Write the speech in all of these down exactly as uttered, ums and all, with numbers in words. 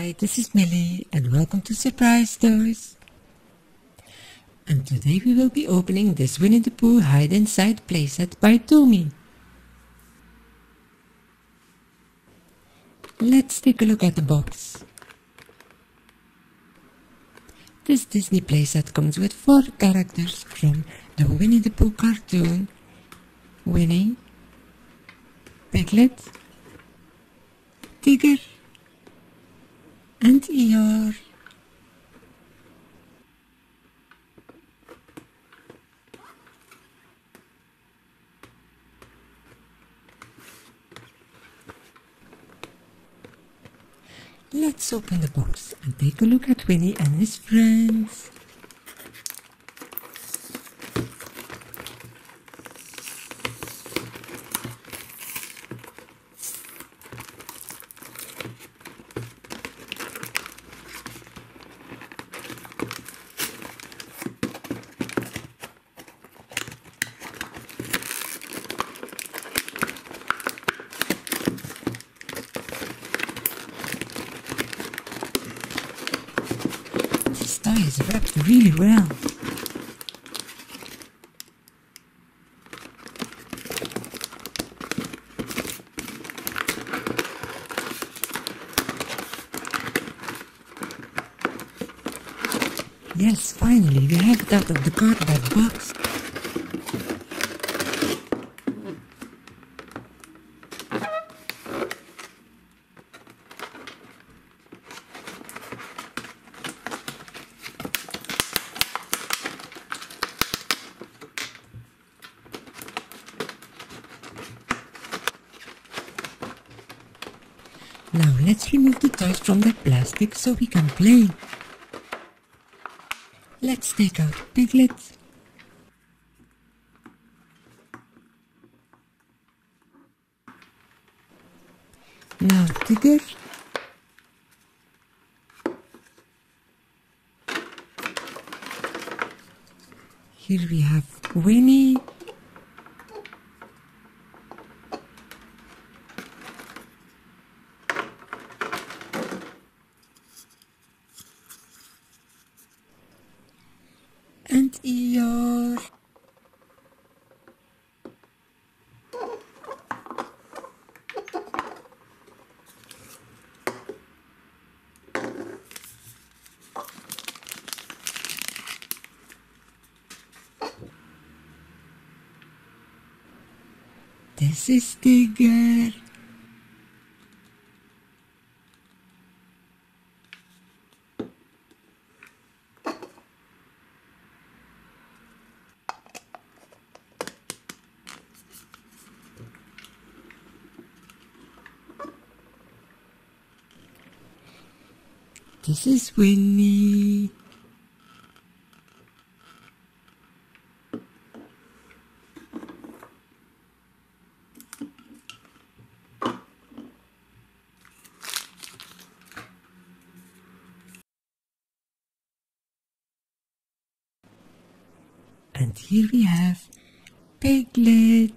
Hi, this is Millie and welcome to Surprise Toys. And today we will be opening this Winnie the Pooh Hide Inside playset by Tumi. Let's take a look at the box. This Disney playset comes with four characters from the Winnie the Pooh cartoon: Winnie, Piglet, Tigger, and Eeyore. Let's open the box and take a look at Winnie and his friends. This toy is wrapped really well. Yes, finally we have it out of the cardboard box. Now let's remove the toys from the plastic so we can play. Let's take out Piglet. Now Tigger. Here we have Winnie. And Eeyore. This is Tigger. This is Winnie. And here we have Piglet.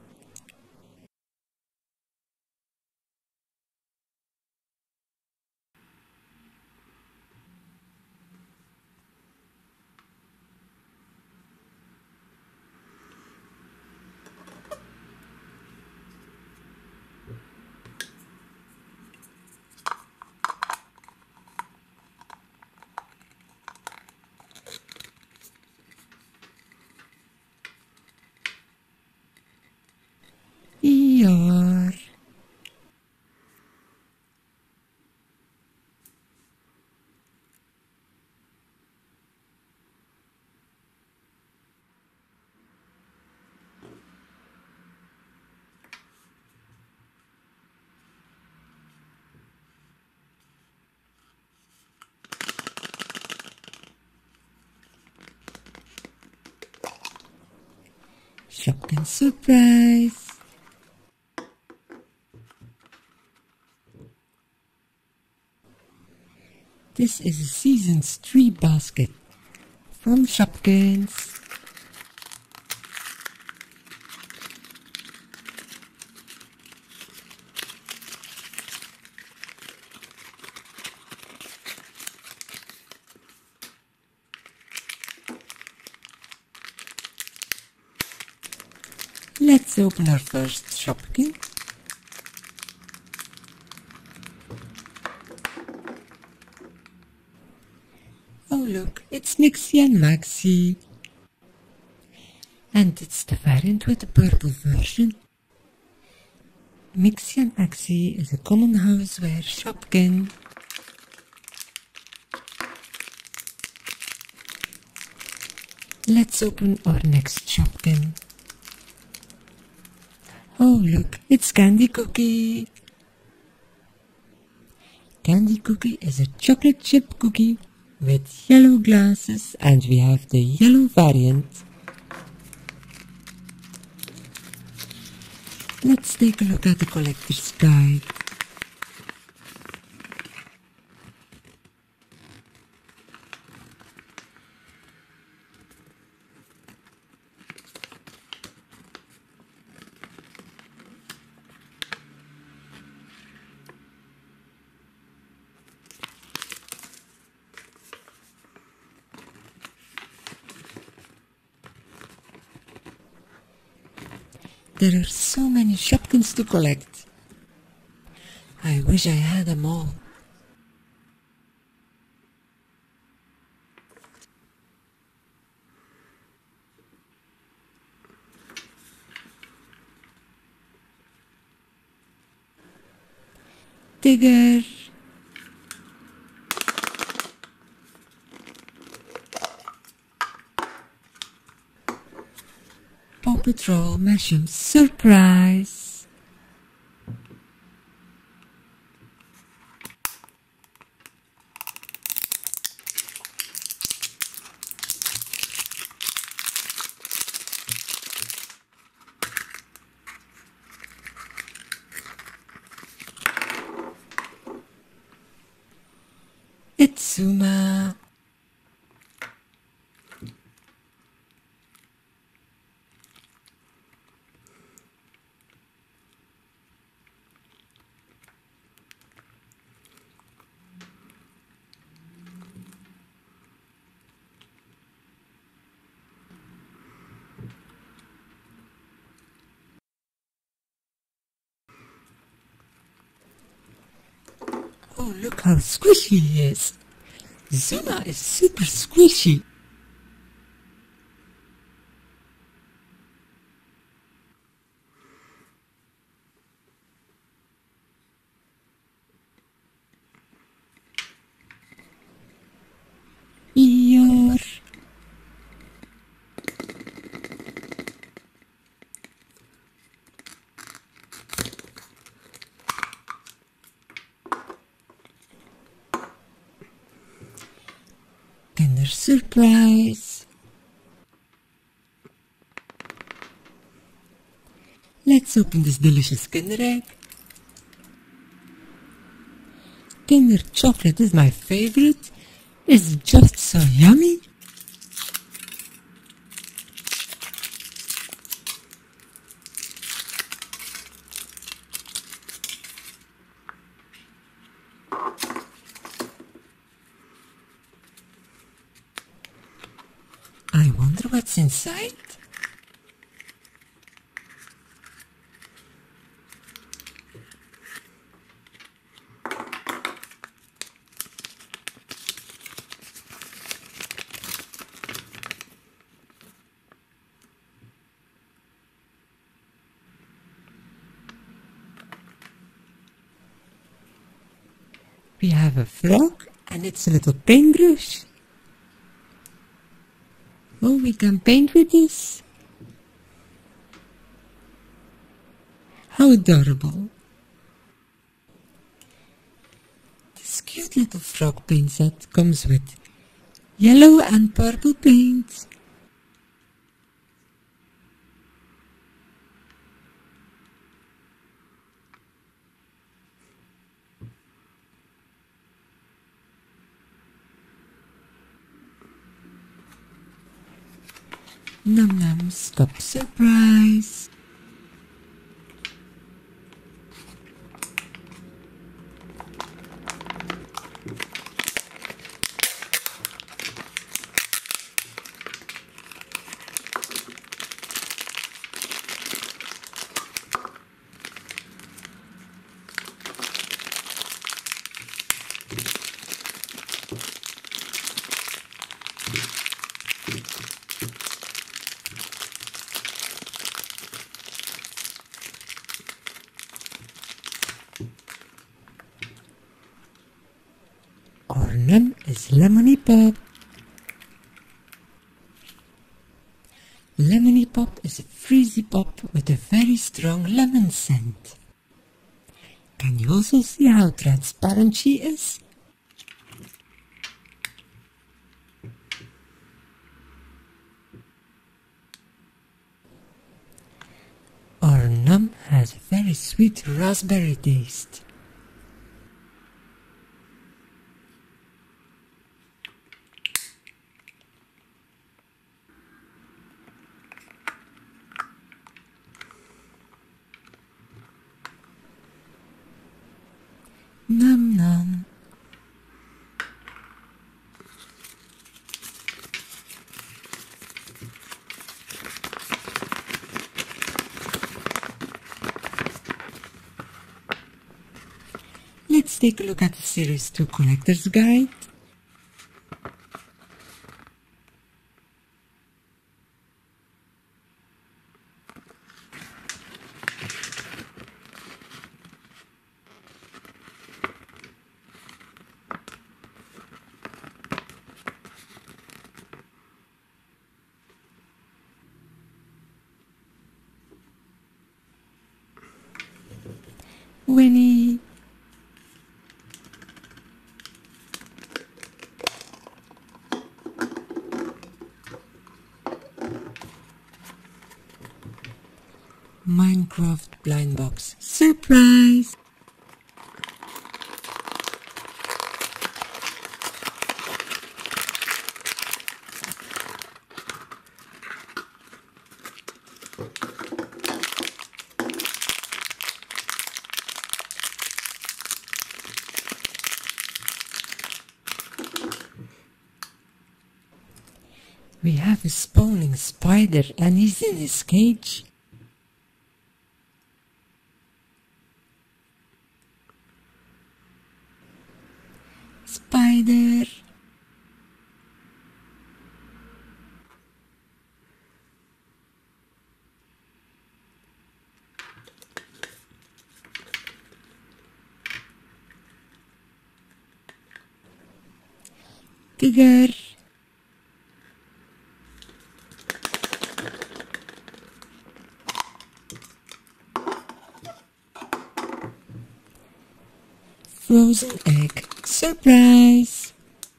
Eeyore. Shopkin surprise. This is a Seasons tree basket from Shopkins. Let's open our first Shopkin. Oh look, it's Mixie and Maxie. And it's the variant with the purple version. Mixie and Maxie is a common houseware Shopkin. Let's open our next Shopkin. Oh look, it's Candy Cookie. Candy Cookie is a chocolate chip cookie with yellow glasses, and we have the yellow variant. Let's take a look at the collector's guide. There are so many Shopkins to collect. I wish I had them all. Tigger. Paw Patrol Mushroom Surprise. It's Zuma. Oh, look how squishy he is. Zuma is super squishy. Eeyore. Kinder Surprise. Let's open this delicious Kinder Egg. Kinder Chocolate is my favorite. It's just so yummy. I wonder what's inside. We have a frog and it's a little paintbrush. Oh, we can paint with this. How adorable. This cute little frog paint set comes with yellow and purple paint. Num Nums Cup Surprise. name is Lemony Pop. Lemony Pop is a frizzy pop with a very strong lemon scent. Can you also see how transparent she is? Our num has a very sweet raspberry taste. Num num. Let's take a look at the Series two Collector's Guide. Winnie. Minecraft blind box surprise. We have a spawning spider and he's in his cage. Spider. Tiger. Frozen egg surprise.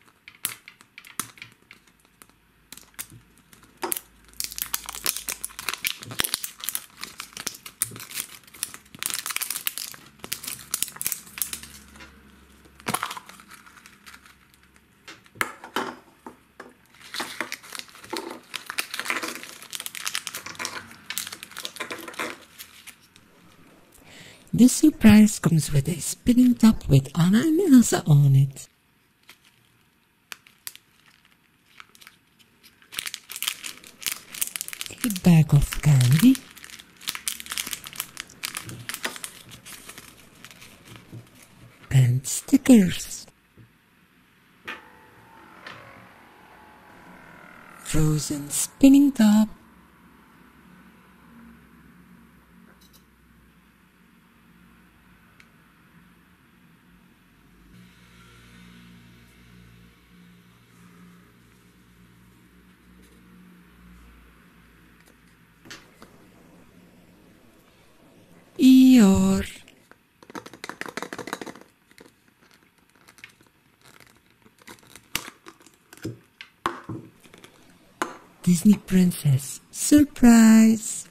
This surprise comes with a spinning top with Anna and Elsa on it. A bag of candy. And stickers. Frozen spinning top. Eeyore. Disney Princess surprise.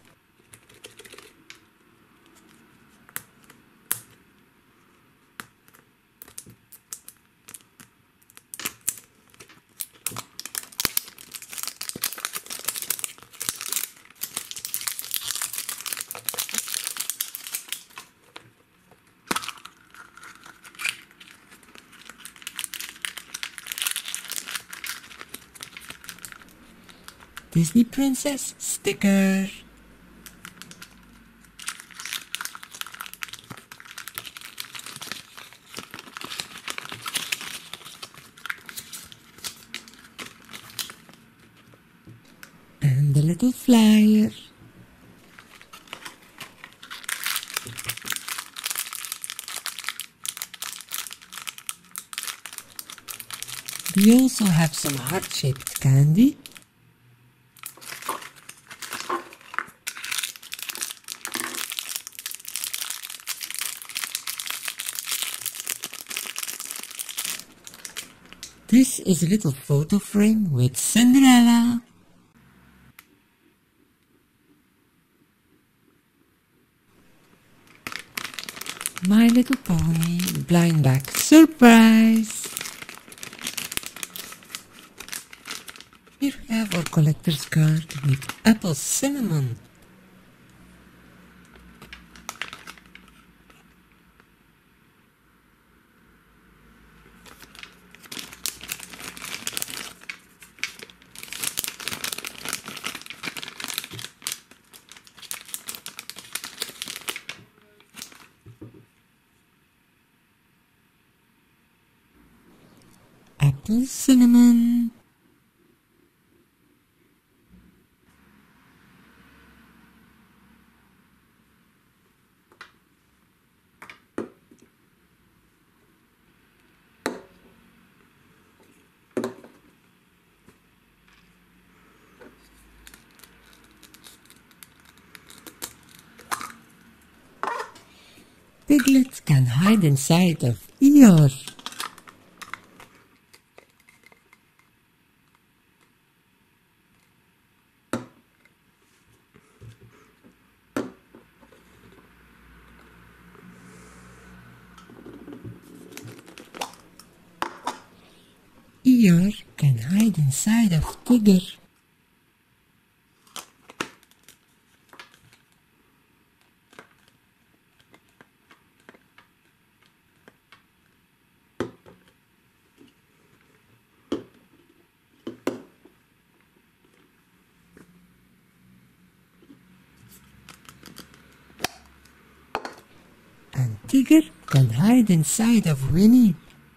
Disney Princess sticker. And the little flyer. We also have some heart-shaped candy. This is a little photo frame with Cinderella. My Little Pony blind bag surprise. Here we have our collector's card with apple cinnamon. Apple cinnamon. Piglet can hide inside of Eeyore. Eeyore can hide inside of Tigger. And Tigger can hide inside of Winnie.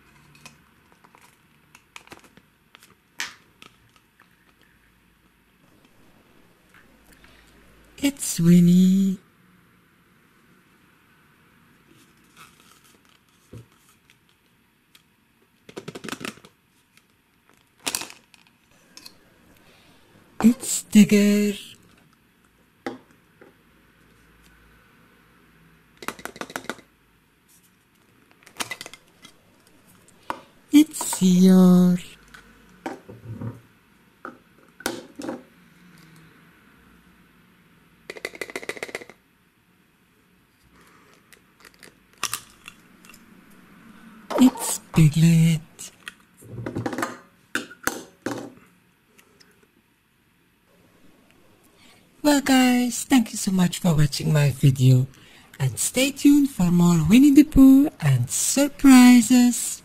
It's Winnie. It's Tigger. It's Eeyore. It's Piglet. Well guys, thank you so much for watching my video and stay tuned for more Winnie the Pooh and surprises.